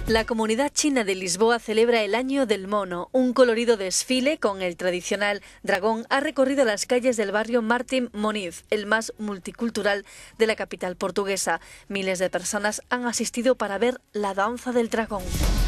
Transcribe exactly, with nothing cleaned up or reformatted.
La comunidad china de Lisboa celebra el Año del Mono. Un colorido desfile con el tradicional dragón ha recorrido las calles del barrio Martim Moniz, el más multicultural de la capital portuguesa. Miles de personas han asistido para ver la danza del dragón.